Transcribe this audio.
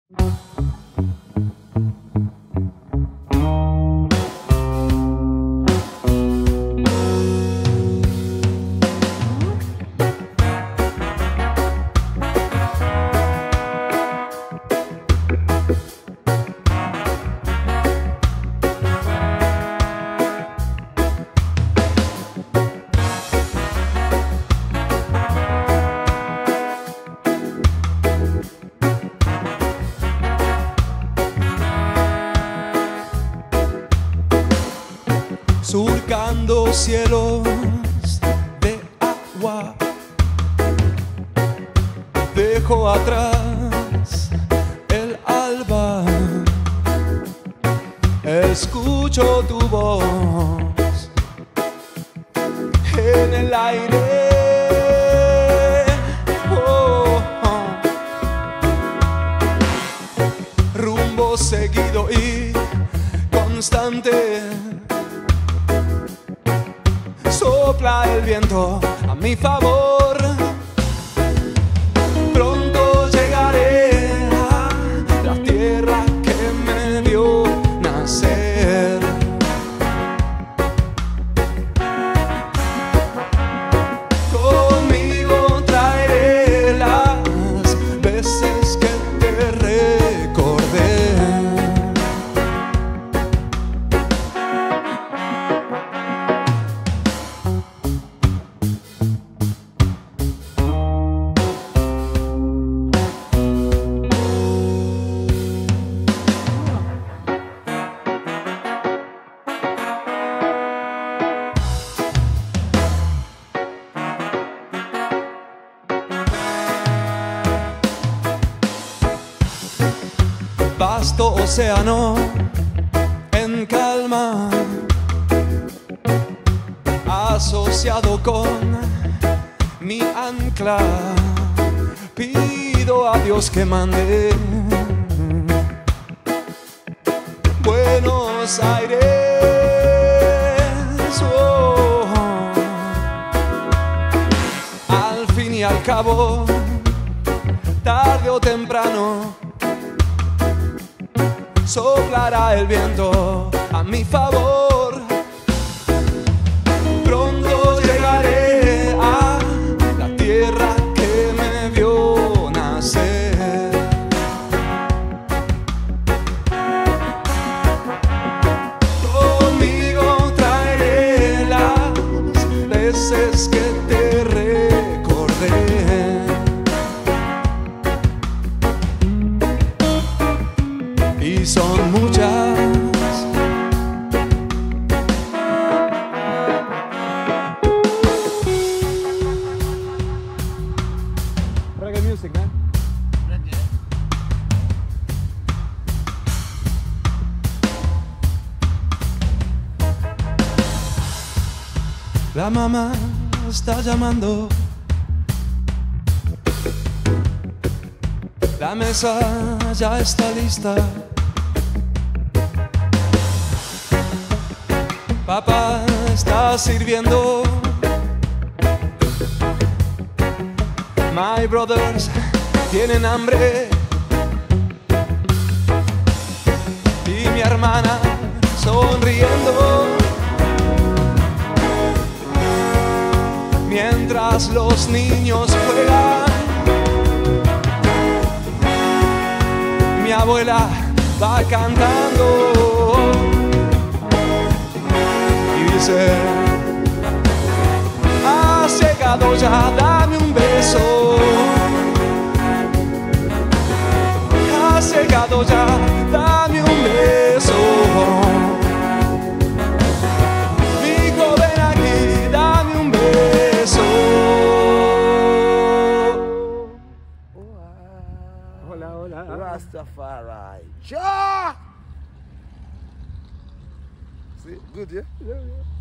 Surcando cielos de agua, dejo atrás el alba, escucho tu voz en el aire. Oh, oh. Rumbo seguido y constante, sopla el viento a mi favor. Pronto llegaré a la tierra que me vio nacer. Conmigo traeré las veces que te recordé. Vasto océano en calma, asociado con mi ancla, pido a Dios que mande Buenos Aires. Oh. Al fin y al cabo, tarde o temprano, soplará el viento a mi favor. Pronto llegaré a la tierra que me vio nacer. Conmigo traeré las veces que te recordé. Y son muchas. Reggae music, man. La mamá está llamando. La mesa ya está lista. Papá está sirviendo. My brothers tienen hambre. Y mi hermana sonriendo. Mientras los niños juegan, mi abuela va cantando. Dice: has llegado ya, dame un beso. Has llegado ya, dame un beso. Hijo, ven aquí, dame un beso. Hola, hola. Rastafari. Ja! See, good, yeah? Yeah, yeah.